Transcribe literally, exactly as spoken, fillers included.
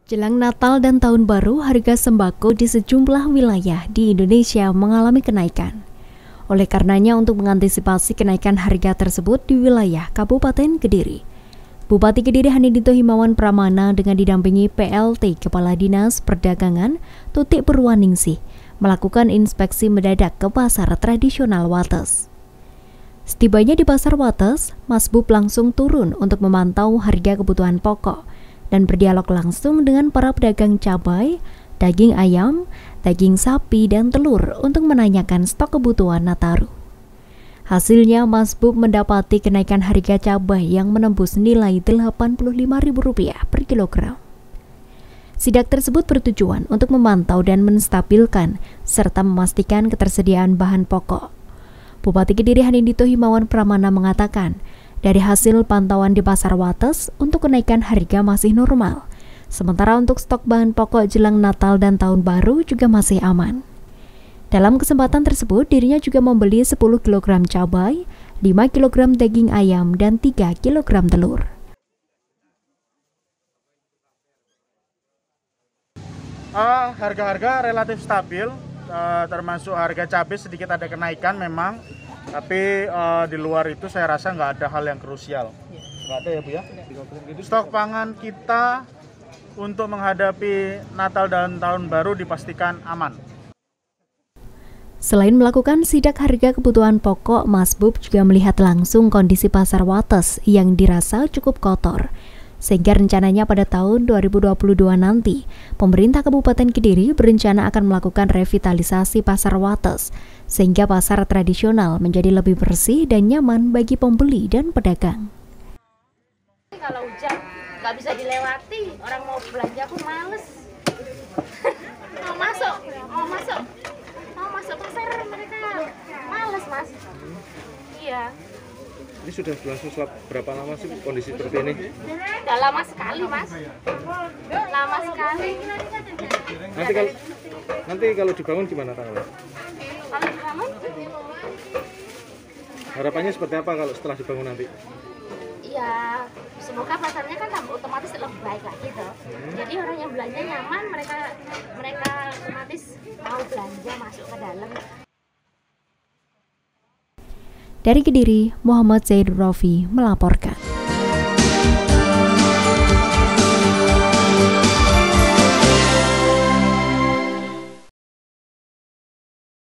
Jelang Natal dan Tahun Baru, harga sembako di sejumlah wilayah di Indonesia mengalami kenaikan. Oleh karenanya, untuk mengantisipasi kenaikan harga tersebut di wilayah Kabupaten Kediri, Bupati Kediri Hanindito Himawan Pramana dengan didampingi P L T Kepala Dinas Perdagangan Tutik Purwaningsih melakukan inspeksi mendadak ke pasar tradisional Wates. Setibanya di pasar Wates, Mas Bub langsung turun untuk memantau harga kebutuhan pokok dan berdialog langsung dengan para pedagang cabai, daging ayam, daging sapi, dan telur untuk menanyakan stok kebutuhan Nataru. Hasilnya, Mas Bub mendapati kenaikan harga cabai yang menembus nilai delapan puluh lima ribu rupiah per kilogram. Sidak tersebut bertujuan untuk memantau dan menstabilkan serta memastikan ketersediaan bahan pokok. Bupati Kediri Hanindito Himawan Pramana mengatakan, dari hasil pantauan di pasar Wates, untuk kenaikan harga masih normal. Sementara untuk stok bahan pokok jelang Natal dan Tahun Baru juga masih aman. Dalam kesempatan tersebut, dirinya juga membeli sepuluh kilogram cabai, lima kilogram daging ayam, dan tiga kilogram telur. Uh, harga-harga relatif stabil, uh, termasuk harga cabai sedikit ada kenaikan memang. Tapi uh, di luar itu saya rasa nggak ada hal yang krusial. Nggak ada ya Bu ya? Stok pangan kita untuk menghadapi Natal dan Tahun Baru dipastikan aman. Selain melakukan sidak harga kebutuhan pokok, Mas Bub juga melihat langsung kondisi pasar Wates yang dirasa cukup kotor. Sehingga rencananya pada tahun dua ribu dua puluh dua nanti, pemerintah Kabupaten Kediri berencana akan melakukan revitalisasi pasar Wates, sehingga pasar tradisional menjadi lebih bersih dan nyaman bagi pembeli dan pedagang. Kalau hujan nggak bisa dilewati, orang mau belanja pun males. mau masuk, mau masuk, mau masuk pasar mereka males mas. Iya. Ini sudah berlangsung berapa lama sih kondisi seperti ini? Udah lama sekali mas, lama sekali. Nanti kalau nanti kalau dibangun gimana tanggalnya? Kalau dibangun? Harapannya seperti apa kalau setelah dibangun nanti? Ya, semoga pasarnya kan otomatis lebih baik lagi toh. Jadi orang yang belanja nyaman, mereka mereka otomatis mau belanja masuk ke dalam. Dari Kediri, Muhammad Zaid Rofi melaporkan.